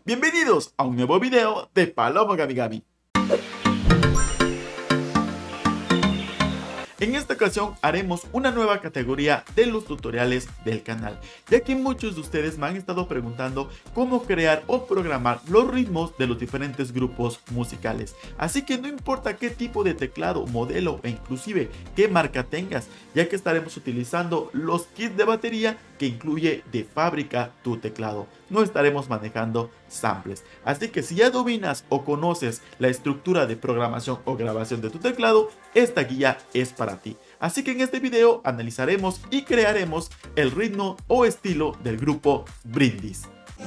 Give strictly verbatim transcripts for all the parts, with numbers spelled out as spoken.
Bienvenidos a un nuevo video de Palomo Gami Gami. En esta ocasión haremos una nueva categoría de los tutoriales del canal, ya que muchos de ustedes me han estado preguntando cómo crear o programar los ritmos de los diferentes grupos musicales. Así que no importa qué tipo de teclado, modelo e inclusive qué marca tengas, ya que estaremos utilizando los kits de batería que incluye de fábrica tu teclado. No estaremos manejando samples. Así que si ya dominas o conoces la estructura de programación o grabación de tu teclado, esta guía es para ti. Así que en este video analizaremos y crearemos el ritmo o estilo del grupo Brindis.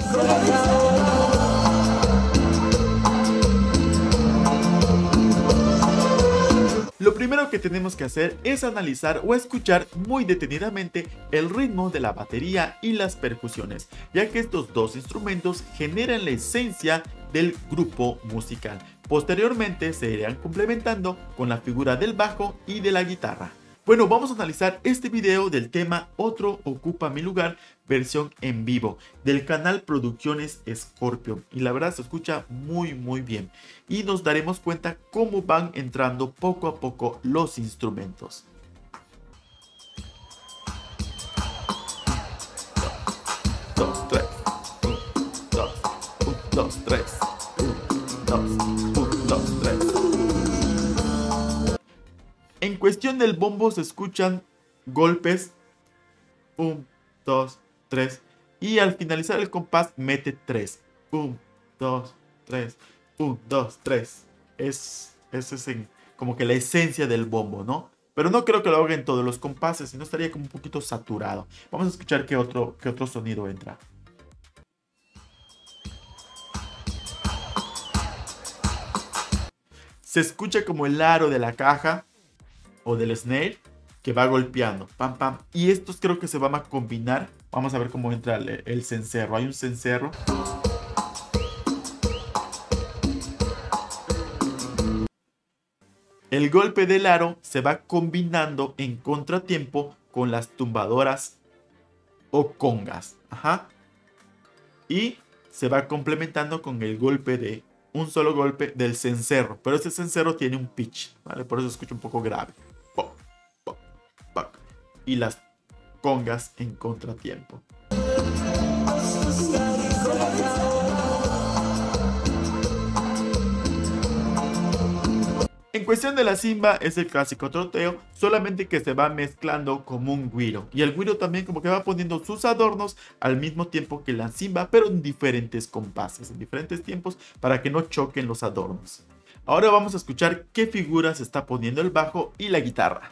Lo primero que tenemos que hacer es analizar o escuchar muy detenidamente el ritmo de la batería y las percusiones, ya que estos dos instrumentos generan la esencia del grupo musical. Posteriormente se irán complementando con la figura del bajo y de la guitarra. Bueno, vamos a analizar este video del tema Otro Ocupa Mi Lugar, versión en vivo, del canal Producciones Scorpion. Y la verdad se escucha muy muy bien. Y nos daremos cuenta cómo van entrando poco a poco los instrumentos. Dos, tres. Un, dos, un, dos, tres. Un, dos, un, dos, tres. En cuestión del bombo se escuchan golpes uno, dos, tres y al finalizar el compás mete tres. uno, dos, tres, uno, dos, tres. Es, es, es en, como que la esencia del bombo, ¿no? Pero no creo que lo haga en todos los compases, sino estaría como un poquito saturado. Vamos a escuchar qué otro, qué otro sonido entra. Se escucha como el aro de la caja o del snare que va golpeando, pam pam, y estos creo que se van a combinar. Vamos a ver cómo entra el, el cencerro. Hay un cencerro. El golpe del aro se va combinando en contratiempo con las tumbadoras o congas. Ajá. Y se va complementando con el golpe de un solo golpe del cencerro, pero este cencerro tiene un pitch, ¿vale? Por eso se escucha un poco grave. Pop, pop, pop. Y las congas en contratiempo. En cuestión de la simba es el clásico troteo, solamente que se va mezclando como un güiro. Y el güiro también como que va poniendo sus adornos al mismo tiempo que la simba, pero en diferentes compases, en diferentes tiempos, para que no choquen los adornos. Ahora vamos a escuchar qué figuras está poniendo el bajo y la guitarra.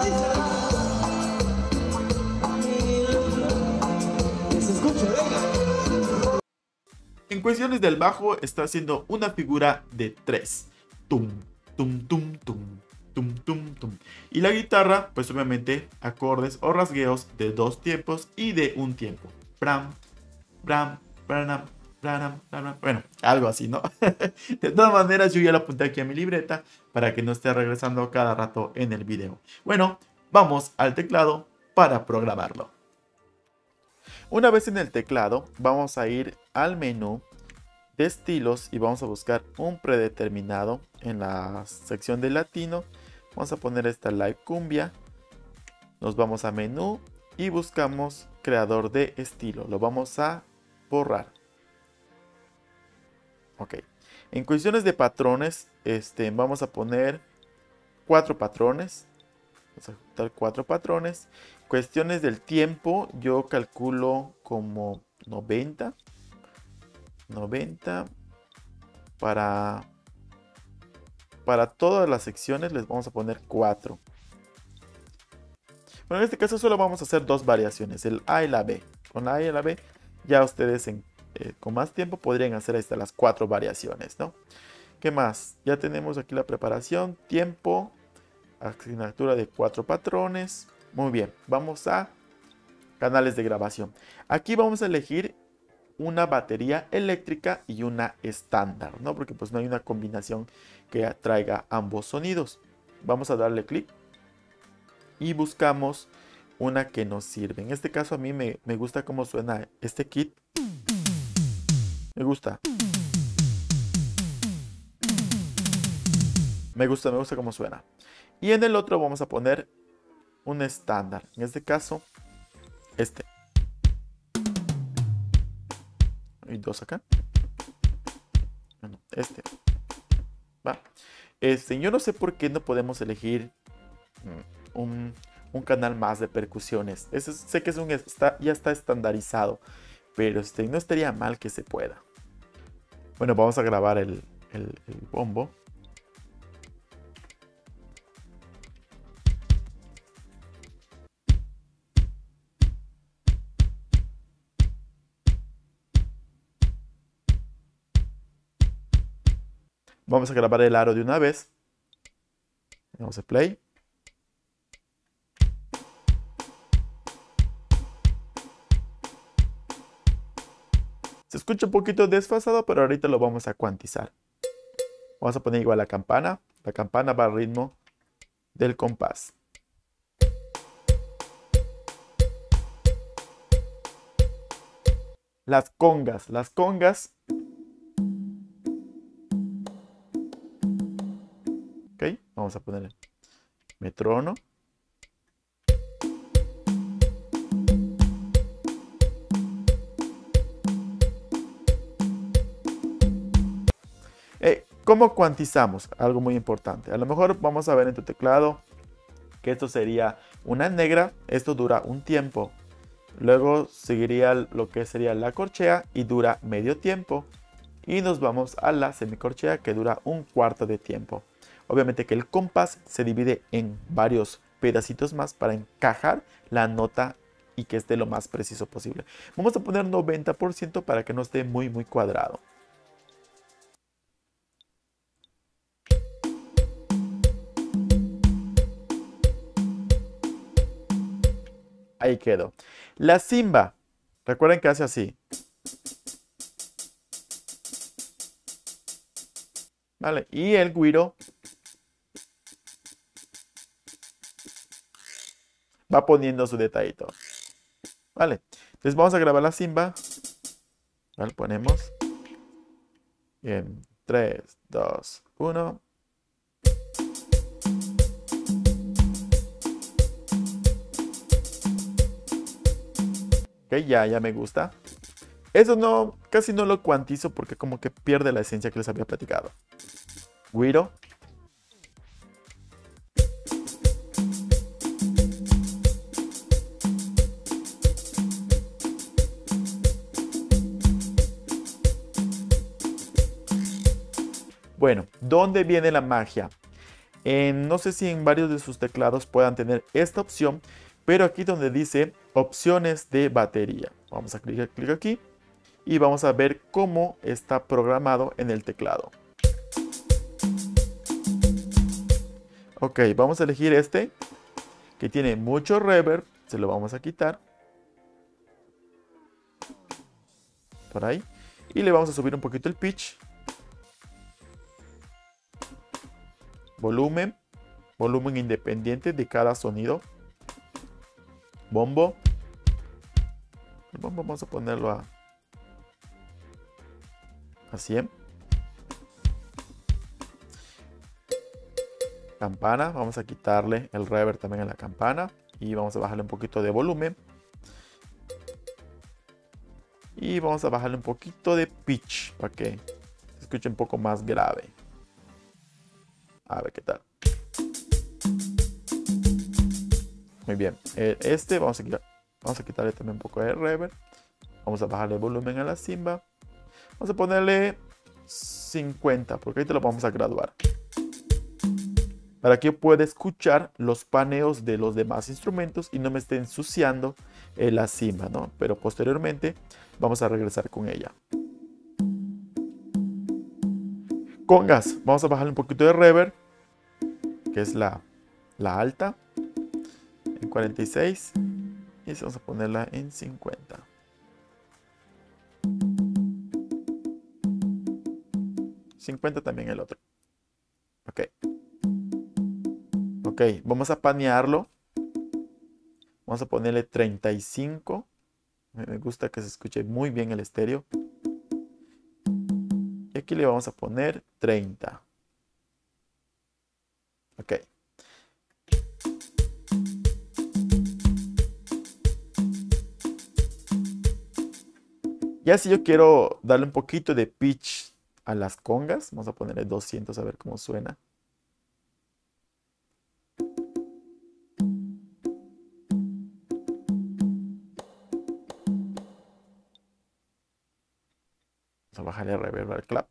En cuestiones del bajo está haciendo una figura de tres. Tum, tum, tum, tum, tum, tum, tum. Y la guitarra, pues obviamente acordes o rasgueos de dos tiempos y de un tiempo. Bram, bram, bram, bram, bram. Bueno, algo así, ¿no? De todas maneras, yo ya lo apunté aquí a mi libreta para que no esté regresando cada rato en el video. Bueno, vamos al teclado para programarlo. Una vez en el teclado, vamos a ir al menú de estilos y vamos a buscar un predeterminado en la sección de latino. Vamos a poner esta live cumbia. Nos vamos a menú y buscamos creador de estilo. Lo vamos a borrar. Ok. En cuestiones de patrones, este, vamos a poner cuatro patrones. Vamos a juntar cuatro patrones. Cuestiones del tiempo, yo calculo como noventa. noventa. Para, para todas las secciones les vamos a poner cuatro. Bueno, en este caso solo vamos a hacer dos variaciones, el A y la B. Con la A y la B ya ustedes en, eh, con más tiempo podrían hacer hasta las cuatro variaciones, ¿no? ¿Qué más? Ya tenemos aquí la preparación, tiempo, asignatura de cuatro patrones. Muy bien, vamos a canales de grabación. Aquí vamos a elegir una batería eléctrica y una estándar, ¿no? Porque pues no hay una combinación que traiga ambos sonidos. Vamos a darle clic y buscamos una que nos sirve. En este caso a mí me, me gusta cómo suena este kit. Me gusta. Me gusta, me gusta cómo suena. Y en el otro vamos a poner un estándar. En este caso, este. Y dos acá. Bueno, este. Va. Este, yo no sé por qué no podemos elegir un, un canal más de percusiones. Eso, sé que es un, está, ya está estandarizado. Pero este, no estaría mal que se pueda. Bueno, vamos a grabar el, el, el bombo. Vamos a grabar el aro de una vez. Vamos a play. Se escucha un poquito desfasado, pero ahorita lo vamos a cuantizar. Vamos a poner igual la campana. La campana va al ritmo del compás. Las congas. Las congas. Ok, vamos a ponerle metrónomo. Eh, ¿Cómo cuantizamos? Algo muy importante. A lo mejor vamos a ver en tu teclado que esto sería una negra. Esto dura un tiempo. Luego seguiría lo que sería la corchea y dura medio tiempo. Y nos vamos a la semicorchea que dura un cuarto de tiempo. Obviamente que el compás se divide en varios pedacitos más para encajar la nota y que esté lo más preciso posible. Vamos a poner noventa por ciento para que no esté muy muy cuadrado. Ahí quedó. La simba, recuerden que hace así. ¿Vale? Y el güiro va poniendo su detallito. ¿Vale? Entonces vamos a grabar la simba. ¿Vale? Ponemos. En tres, dos, uno. Ok, ya, ya me gusta. Eso no, casi no lo cuantizo porque como que pierde la esencia que les había platicado. Güiro. Bueno, ¿dónde viene la magia? En, no sé si en varios de sus teclados puedan tener esta opción, pero aquí donde dice opciones de batería. Vamos a clicar clic aquí y vamos a ver cómo está programado en el teclado. Ok, vamos a elegir este que tiene mucho reverb, se lo vamos a quitar. Por ahí. Y le vamos a subir un poquito el pitch. Volumen. Volumen independiente de cada sonido. Bombo. El bombo vamos a ponerlo a, a cien. Campana. Vamos a quitarle el reverb también a la campana. Y vamos a bajarle un poquito de volumen. Y vamos a bajarle un poquito de pitch para que se escuche un poco más grave. A ver qué tal. Muy bien. Este vamos a, quitar, vamos a quitarle también un poco de reverb. Vamos a bajarle el volumen a la simba. Vamos a ponerle cincuenta porque ahorita lo vamos a graduar. Para que yo pueda escuchar los paneos de los demás instrumentos y no me esté ensuciando eh, la simba, ¿no? Pero posteriormente vamos a regresar con ella. Congas. Vamos a bajarle un poquito de reverb, que es la, la alta, en cuarenta y seis. Y vamos a ponerla en cincuenta. cincuenta también el otro. Ok. Ok, vamos a panearlo. Vamos a ponerle treinta y cinco. Me gusta que se escuche muy bien el estéreo. Y aquí le vamos a poner treinta. Ok. Ya si yo quiero darle un poquito de pitch a las congas, vamos a ponerle doscientos a ver cómo suena. Vamos a bajarle el reverb al clap.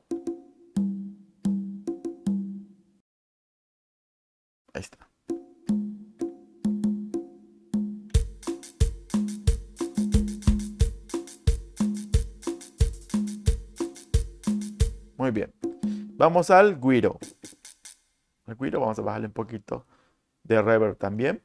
Ahí está. Muy bien. Vamos al güiro. Al güiro vamos a bajarle un poquito de reverb también.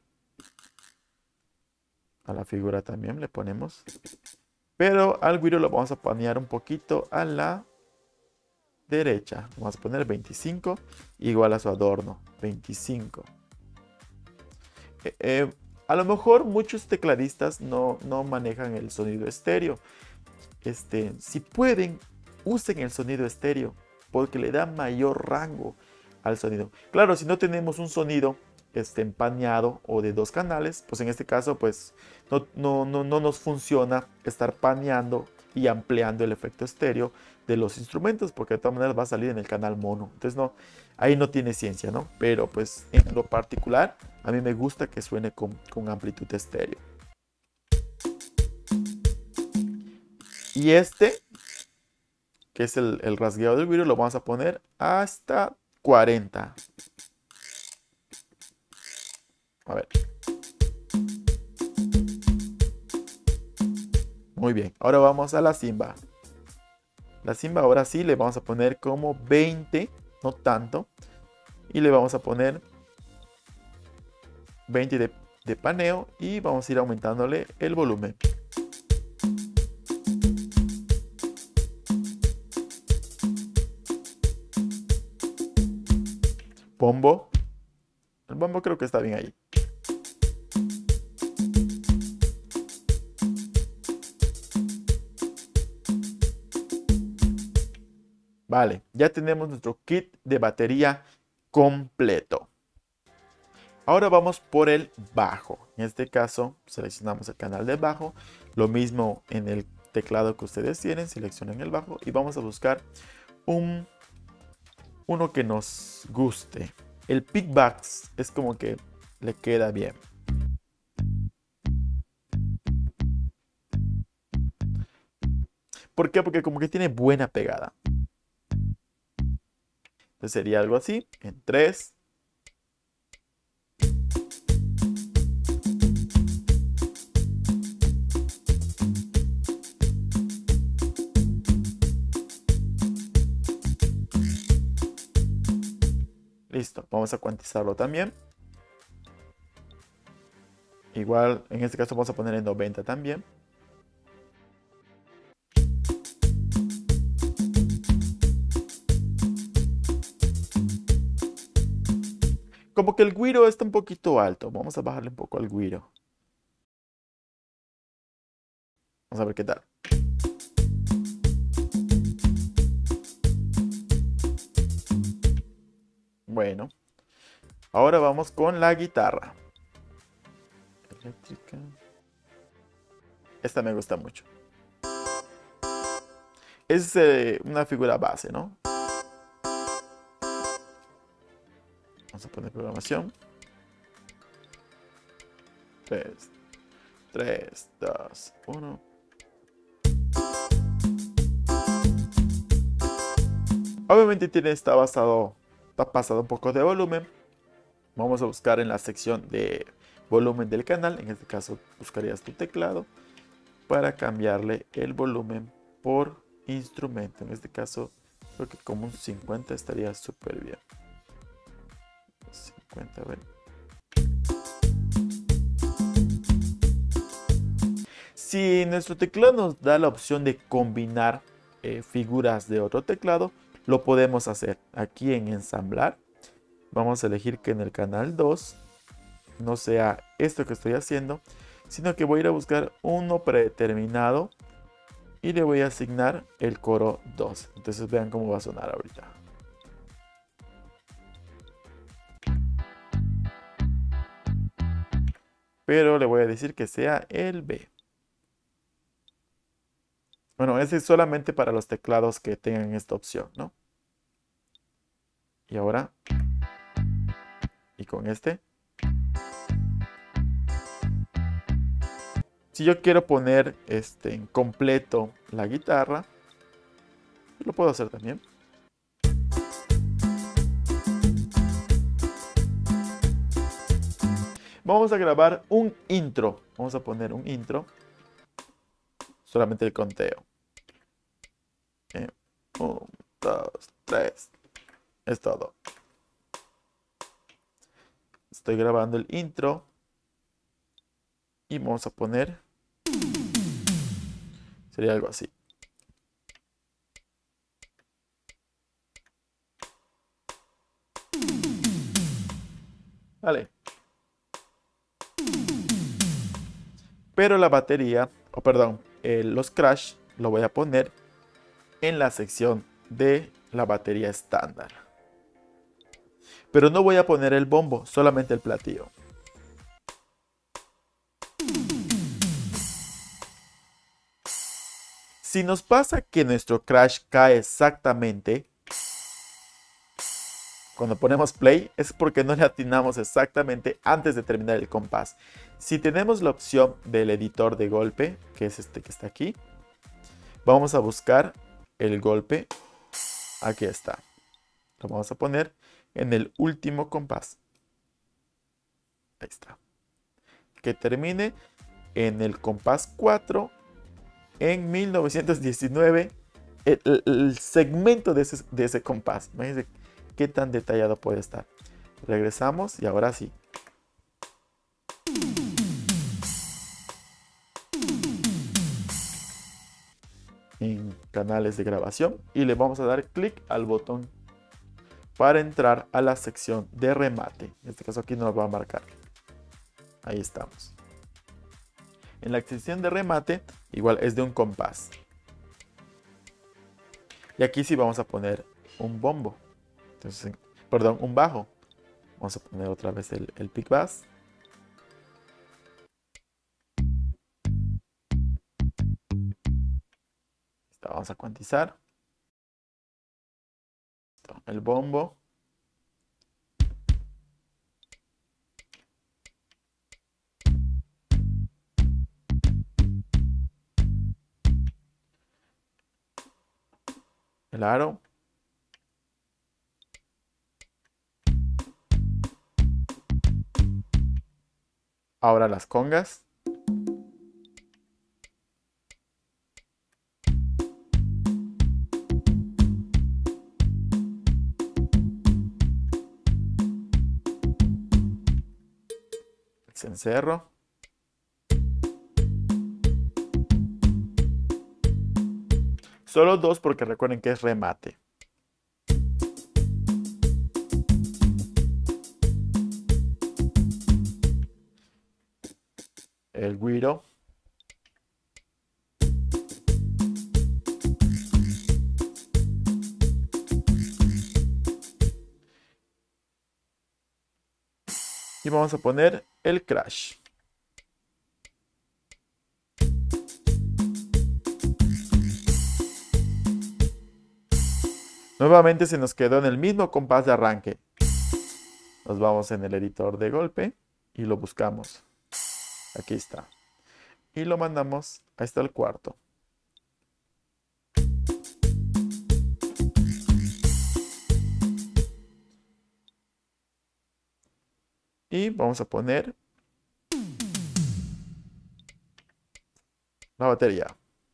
A la figura también le ponemos. Pero al güiro lo vamos a panear un poquito a la derecha. Vamos a poner veinticinco igual a su adorno. veinticinco. Eh, eh, a lo mejor muchos tecladistas no, no manejan el sonido estéreo. Este, si pueden, usen el sonido estéreo porque le da mayor rango al sonido. Claro, si no tenemos un sonido este, paneado o de dos canales, pues en este caso pues no, no, no, no nos funciona estar paneando y ampliando el efecto estéreo de los instrumentos, porque de todas maneras va a salir en el canal mono. Entonces no, ahí no tiene ciencia, ¿no? Pero pues en lo particular a mí me gusta que suene con, con amplitud estéreo. Y este, que es el, el rasgueo del güiro, lo vamos a poner hasta cuarenta. A ver. Muy bien, ahora vamos a la simba. La simba ahora sí le vamos a poner como veinte, no tanto. Y le vamos a poner veinte de, de paneo y vamos a ir aumentándole el volumen. Bombo. El bombo creo que está bien ahí. Vale, ya tenemos nuestro kit de batería completo. Ahora vamos por el bajo. En este caso seleccionamos el canal de bajo. Lo mismo en el teclado que ustedes tienen. Seleccionen el bajo y vamos a buscar un, uno que nos guste. El pickbacks es como que le queda bien. ¿Por qué? Porque como que tiene buena pegada. Entonces sería algo así, en tres. Listo, vamos a cuantizarlo también. Igual, en este caso vamos a poner en noventa también. Como que el güiro está un poquito alto. Vamos a bajarle un poco al güiro. Vamos a ver qué tal. Bueno. Ahora vamos con la guitarra. Eléctrica. Esta me gusta mucho. Es eh, una figura base, ¿no? Vamos a poner programación. tres, tres, dos, uno. Obviamente tiene, está basado, está pasado un poco de volumen. Vamos a buscar en la sección de volumen del canal. En este caso buscarías tu teclado para cambiarle el volumen por instrumento. En este caso creo que como un cincuenta estaría súper bien. cincuenta, a ver. Si nuestro teclado nos da la opción de combinar eh, figuras de otro teclado, lo podemos hacer. Aquí en ensamblar, vamos a elegir que en el canal dos no sea esto que estoy haciendo, sino que voy a ir a buscar uno predeterminado Y le voy a asignar el coro dos. Entonces vean cómo va a sonar ahorita. Pero le voy a decir que sea el B. Bueno, ese es solamente para los teclados que tengan esta opción, ¿no? Y ahora, y con este. Si yo quiero poner este, en completo la guitarra, lo puedo hacer también. Vamos a grabar un intro. Vamos a poner un intro. Solamente el conteo. uno, dos, tres. Es todo. Estoy grabando el intro. Y vamos a poner. Sería algo así. Vale. Pero la batería, o oh, perdón, eh, los crash lo voy a poner en la sección de la batería estándar. Pero no voy a poner el bombo, solamente el platillo. Si nos pasa que nuestro crash cae exactamente cuando ponemos play, es porque no le atinamos exactamente antes de terminar el compás. Si tenemos la opción del editor de golpe, que es este que está aquí, vamos a buscar el golpe. Aquí está. Lo vamos a poner en el último compás. Ahí está. Que termine en el compás cuatro en mil novecientos diecinueve. El, el, el segmento de ese, de ese compás. Imagínense qué tan detallado puede estar. Regresamos y ahora sí. En canales de grabación y le vamos a dar clic al botón para entrar a la sección de remate. En este caso aquí nos va a marcar. Ahí estamos. En la sección de remate igual es de un compás. Y aquí sí vamos a poner un bombo. Entonces, perdón, un bajo. Vamos a poner otra vez el, el pick bass. Vamos a cuantizar. El bombo. El aro. Ahora las congas. El cencerro. Solo dos porque recuerden que es remate. El güiro. Y vamos a poner el crash. Nuevamente se nos quedó en el mismo compás de arranque. Nos vamos en el editor de golpe y lo buscamos. Aquí está. Y lo mandamos hasta el cuarto. Y vamos a poner la batería.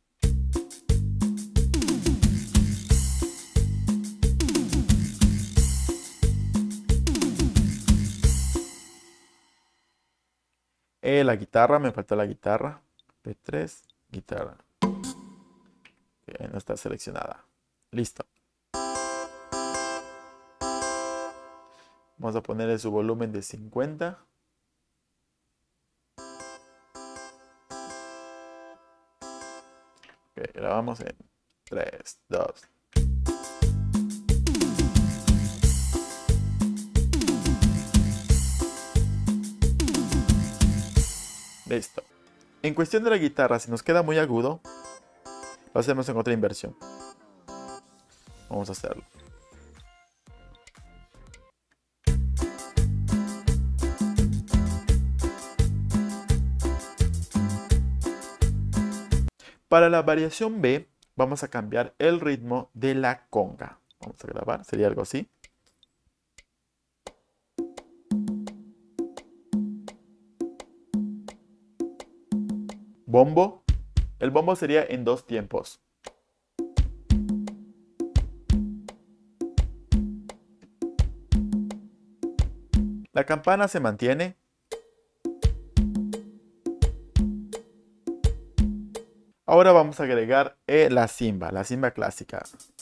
Eh, la guitarra, me faltó la guitarra. P tres, guitarra. Okay, no está seleccionada. Listo. Vamos a ponerle su volumen de cincuenta. Ok, grabamos en tres, dos. Listo. En cuestión de la guitarra, si nos queda muy agudo, lo hacemos en otra inversión. Vamos a hacerlo. Para la variación B, vamos a cambiar el ritmo de la conga. Vamos a grabar, sería algo así. Bombo. El bombo sería en dos tiempos. La campana se mantiene. Ahora vamos a agregar eh, la simba, la simba clásica.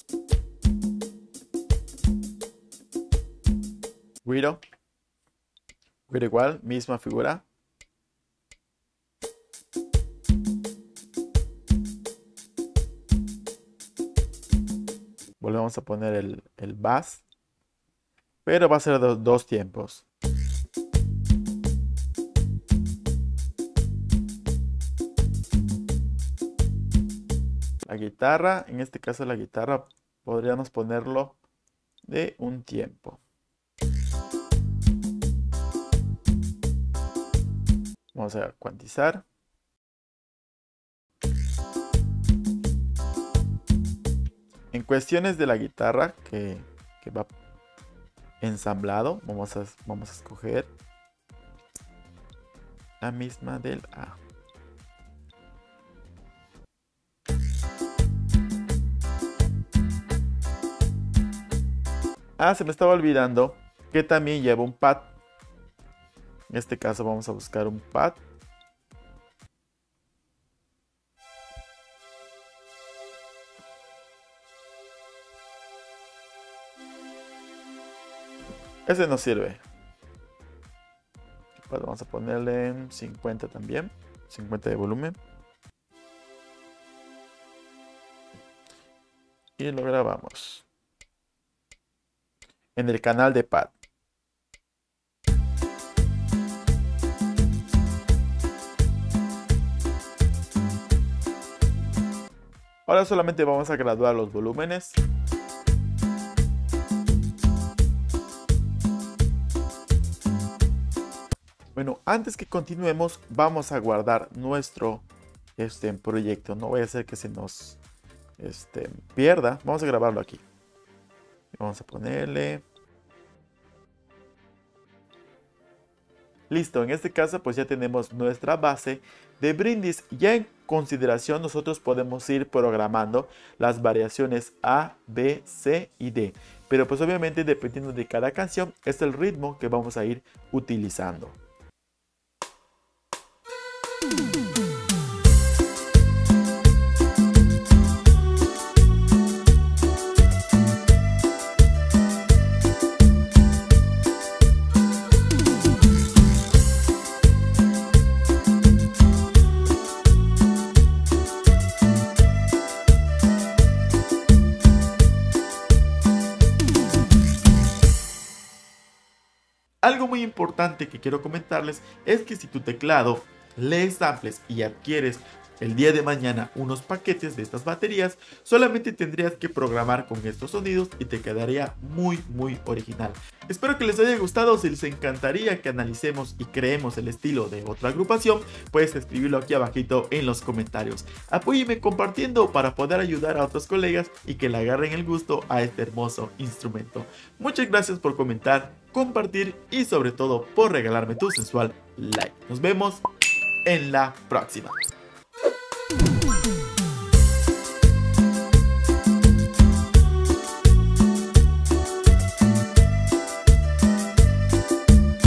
Guiro. Guiro igual, misma figura. Volvemos a poner el, el bass. Pero va a ser de dos tiempos. La guitarra, en este caso la guitarra, podríamos ponerlo de un tiempo. Vamos a cuantizar. En cuestiones de la guitarra que, que va ensamblado, vamos a, vamos a escoger la misma del A. Ah, se me estaba olvidando que también lleva un pad. En este caso vamos a buscar un pad. Ese no sirve. Pues vamos a ponerle en cincuenta también. cincuenta de volumen. Y lo grabamos en el canal de pad. Ahora solamente vamos a graduar los volúmenes. Bueno, antes que continuemos, vamos a guardar nuestro este, proyecto. No vaya a ser que se nos este, pierda. Vamos a grabarlo aquí. Vamos a ponerle. Listo, en este caso pues ya tenemos nuestra base de brindis. Ya en consideración nosotros podemos ir programando las variaciones A, B, C y D. Pero pues obviamente dependiendo de cada canción es el ritmo que vamos a ir utilizando. Algo muy importante que quiero comentarles es que si tu teclado lee samples y adquieres el día de mañana unos paquetes de estas baterías, solamente tendrías que programar con estos sonidos y te quedaría muy muy original. Espero que les haya gustado. Si les encantaría que analicemos y creemos el estilo de otra agrupación, puedes escribirlo aquí abajito en los comentarios. Apóyeme compartiendo para poder ayudar a otros colegas y que le agarren el gusto a este hermoso instrumento. Muchas gracias por comentar, compartir y sobre todo por regalarme tu sensual like. Nos vemos en la próxima.